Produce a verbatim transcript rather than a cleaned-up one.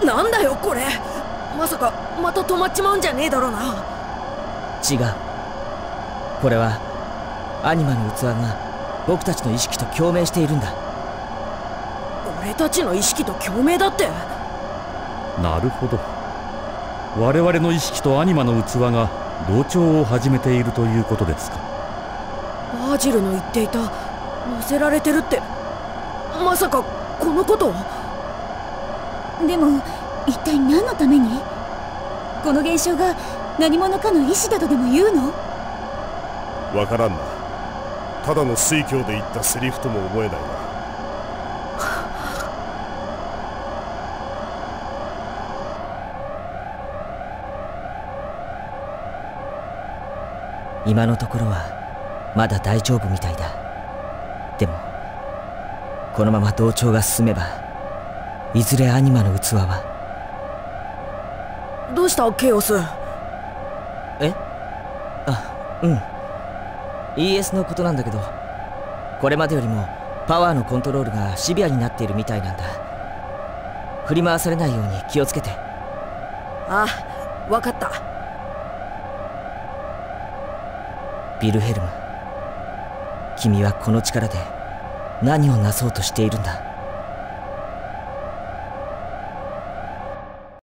なんだよこれ。まさかまた止まっちまうんじゃねえだろうな。 違う。これはアニマの器が僕たちの意識と共鳴しているんだ。 俺たちの意識と共鳴だって。 なるほど。我々の意識とアニマの器が同調を始めているということですか。 バージルの言っていた乗せられてるって、まさかこのことを。 でも一体何のために？この現象が何者かの意志だとでも言うの？ わからんな。ただの水郷で言ったセリフとも思えないな。 今のところはまだ大丈夫みたいだ。でもこのまま同調が進めばいずれアニマの器は。 どうしたケイオス？ え？あ、うん。 イーエス のことなんだけど、これまでよりもパワーのコントロールがシビアになっているみたいなんだ。振り回されないように気をつけて。 ああ、分かった。 ビルヘルム、君はこの力で何をなそうとしているんだ？